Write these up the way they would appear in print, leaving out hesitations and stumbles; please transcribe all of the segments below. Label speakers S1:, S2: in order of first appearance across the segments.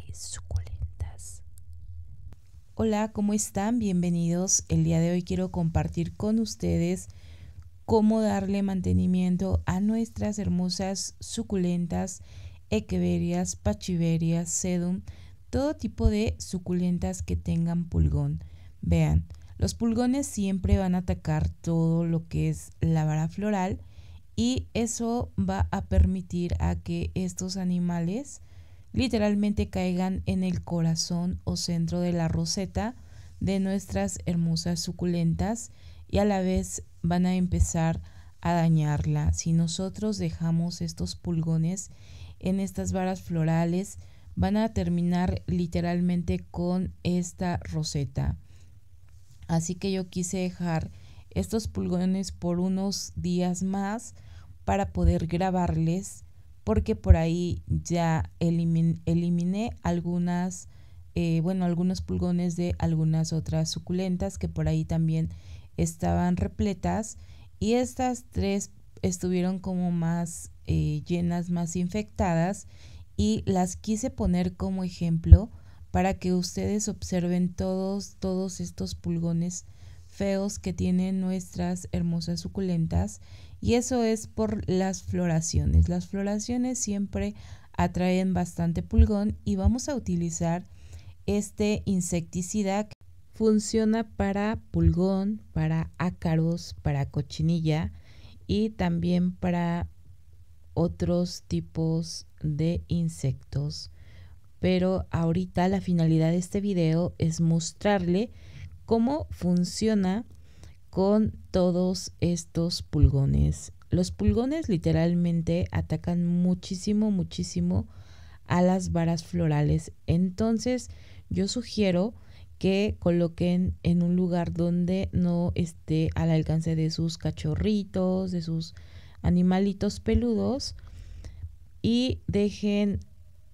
S1: suculentas. Hola, ¿cómo están? Bienvenidos. El día de hoy quiero compartir con ustedes cómo darle mantenimiento a nuestras hermosas suculentas, echeverias, pachiverias, sedum, todo tipo de suculentas que tengan pulgón. Vean, los pulgones siempre van a atacar todo lo que es la vara floral y eso va a permitir a que estos animales literalmente caigan en el corazón o centro de la roseta de nuestras hermosas suculentas y a la vez van a empezar a dañarla. Si nosotros dejamos estos pulgones en estas varas florales, van a terminar literalmente con esta roseta. Así que yo quise dejar estos pulgones por unos días más para poder grabarles, porque por ahí ya eliminé algunos pulgones de algunas otras suculentas que por ahí también estaban repletas, y estas tres estuvieron como más llenas, más infectadas, y las quise poner como ejemplo para que ustedes observen todos estos pulgones feos que tienen nuestras hermosas suculentas. Y eso es por las floraciones. Las floraciones siempre atraen bastante pulgón y vamos a utilizar este insecticida que funciona para pulgón, para ácaros, para cochinilla y también para otros tipos de insectos. Pero ahorita la finalidad de este video es mostrarle cómo funciona con todos estos pulgones. Los pulgones literalmente atacan muchísimo a las varas florales. Entonces yo sugiero que coloquen en un lugar donde no esté al alcance de sus cachorritos, de sus animalitos peludos, y dejen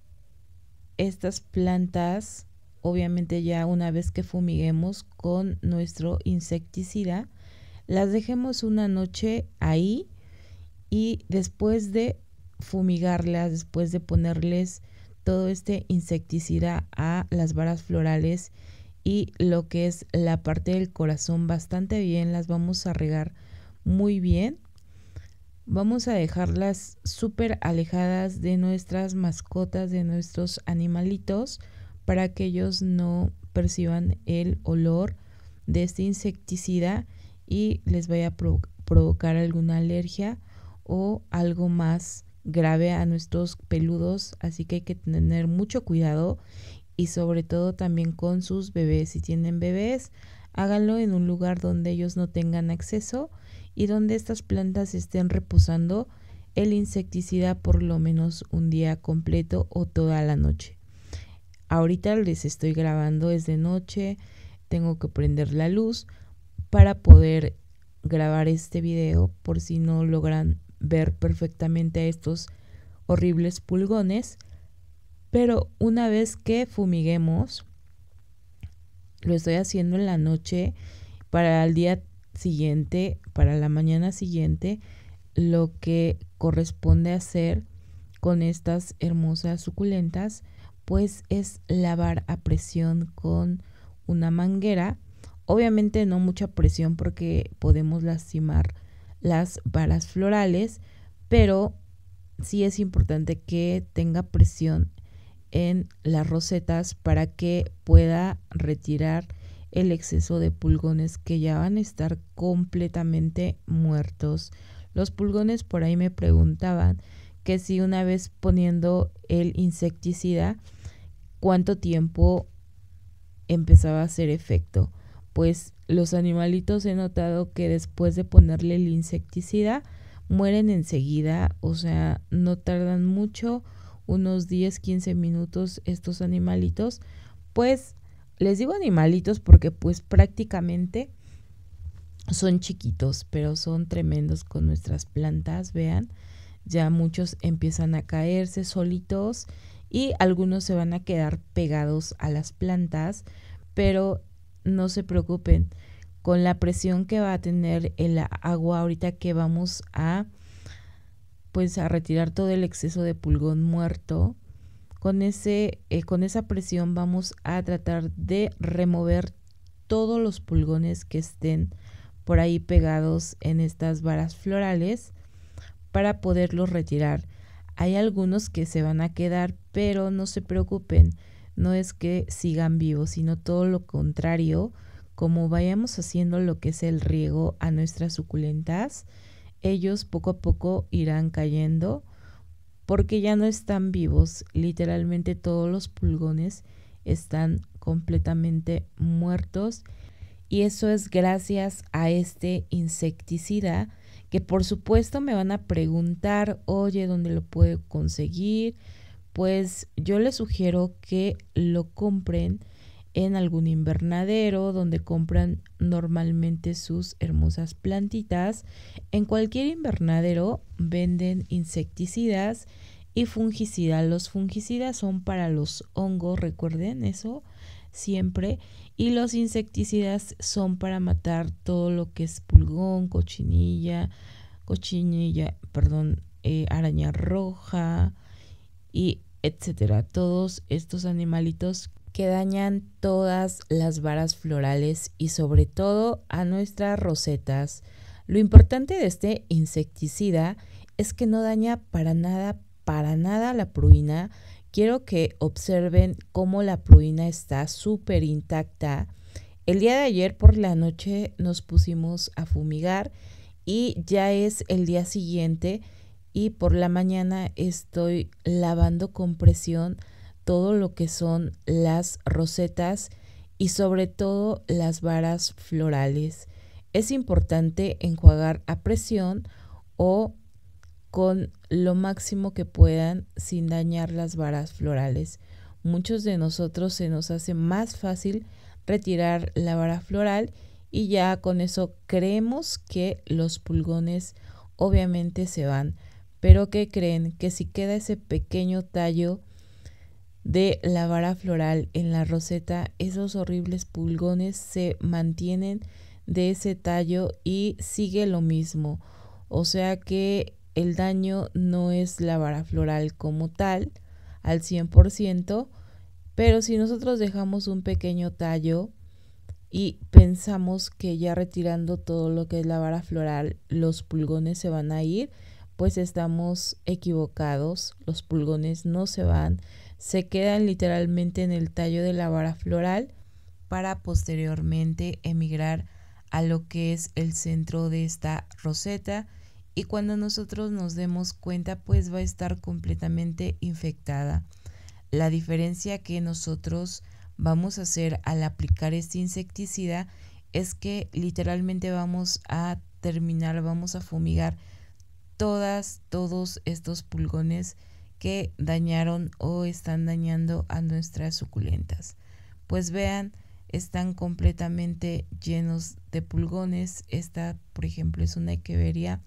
S1: estas plantas, obviamente ya una vez que fumiguemos con nuestro insecticida, las dejemos una noche ahí, y después de fumigarlas, después de ponerles todo este insecticida a las varas florales y lo que es la parte del corazón bastante bien, las vamos a regar muy bien. Vamos a dejarlas súper alejadas de nuestras mascotas, de nuestros animalitos, para que ellos no perciban el olor de este insecticida y les vaya a provocar alguna alergia o algo más grave a nuestros peludos. Así que hay que tener mucho cuidado, y sobre todo también con sus bebés. Si tienen bebés, háganlo en un lugar donde ellos no tengan acceso y donde estas plantas estén reposando el insecticida por lo menos un día completo o toda la noche. Ahorita les estoy grabando, es de noche, tengo que prender la luz para poder grabar este video, por si no logran ver perfectamente a estos horribles pulgones. Pero una vez que fumiguemos, lo estoy haciendo en la noche, para el día siguiente, para la mañana siguiente, lo que corresponde hacer con estas hermosas suculentas, pues es lavar a presión con una manguera. Obviamente no mucha presión porque podemos lastimar las varas florales, pero sí es importante que tenga presión en las rosetas para que pueda retirar el exceso de pulgones que ya van a estar completamente muertos. Los pulgones, por ahí me preguntaban que si una vez poniendo el insecticida, cuánto tiempo empezaba a hacer efecto. Pues los animalitos he notado que después de ponerle el insecticida mueren enseguida, o sea, no tardan mucho, unos 10-15 minutos estos animalitos. Pues les digo animalitos porque pues prácticamente son chiquitos, pero son tremendos con nuestras plantas. Vean, ya muchos empiezan a caerse solitos y algunos se van a quedar pegados a las plantas, pero no se preocupen, con la presión que va a tener el agua ahorita que vamos a retirar todo el exceso de pulgón muerto, con esa presión vamos a tratar de remover todos los pulgones que estén por ahí pegados en estas varas florales para poderlos retirar. Hay algunos que se van a quedar, pero no se preocupen, no es que sigan vivos, sino todo lo contrario. Como vayamos haciendo lo que es el riego a nuestras suculentas, ellos poco a poco irán cayendo porque ya no están vivos. Literalmente todos los pulgones están completamente muertos y eso es gracias a este insecticida que por supuesto me van a preguntar, oye, ¿dónde lo puedo conseguir? Pues yo les sugiero que lo compren en algún invernadero donde compran normalmente sus hermosas plantitas. En cualquier invernadero venden insecticidas y fungicidas. Los fungicidas son para los hongos, recuerden eso siempre. Y los insecticidas son para matar todo lo que es pulgón, araña roja y etcétera. Todos estos animalitos que dañan todas las varas florales y sobre todo a nuestras rosetas. Lo importante de este insecticida es que no daña para nada la pruina. Quiero que observen cómo la pruina está súper intacta. El día de ayer por la noche nos pusimos a fumigar y ya es el día siguiente y por la mañana estoy lavando con presión todo lo que son las rosetas y sobre todo las varas florales. Es importante enjuagar a presión o con lo máximo que puedan sin dañar las varas florales. Muchos de nosotros se nos hace más fácil retirar la vara floral y ya con eso creemos que los pulgones obviamente se van. Pero ¿qué creen? Que si queda ese pequeño tallo de la vara floral en la roseta, esos horribles pulgones se mantienen de ese tallo y sigue lo mismo. O sea que el daño no es la vara floral como tal al 100%, pero si nosotros dejamos un pequeño tallo y pensamos que ya retirando todo lo que es la vara floral los pulgones se van a ir, pues estamos equivocados. Los pulgones no se van, se quedan literalmente en el tallo de la vara floral para posteriormente emigrar a lo que es el centro de esta roseta y cuando nosotros nos demos cuenta pues va a estar completamente infectada. La diferencia que nosotros vamos a hacer al aplicar este insecticida es que literalmente vamos a fumigar todos estos pulgones que dañaron o están dañando a nuestras suculentas. Pues vean, están completamente llenos de pulgones. Esta, por ejemplo, es una Echeveria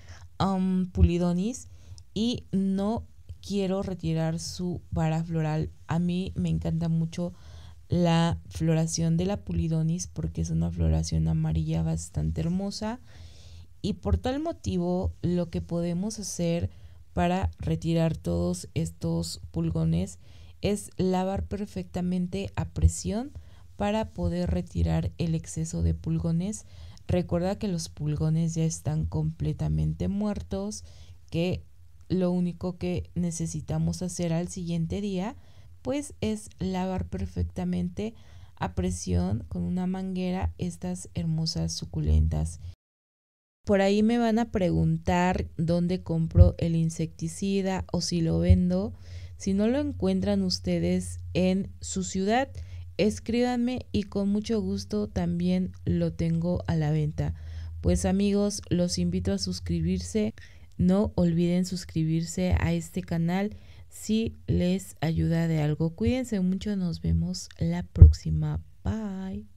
S1: pulidonis y no quiero retirar su vara floral. A mí me encanta mucho la floración de la pulidonis porque es una floración amarilla bastante hermosa y por tal motivo lo que podemos hacer para retirar todos estos pulgones es lavar perfectamente a presión para poder retirar el exceso de pulgones. Recuerda que los pulgones ya están completamente muertos, que lo único que necesitamos hacer al siguiente día pues es lavar perfectamente a presión con una manguera estas hermosas suculentas. Por ahí me van a preguntar dónde compro el insecticida o si lo vendo. Si no lo encuentran ustedes en su ciudad, escríbanme y con mucho gusto también lo tengo a la venta. Pues amigos, los invito a suscribirse. No olviden suscribirse a este canal si les ayuda de algo. Cuídense mucho, nos vemos la próxima. Bye.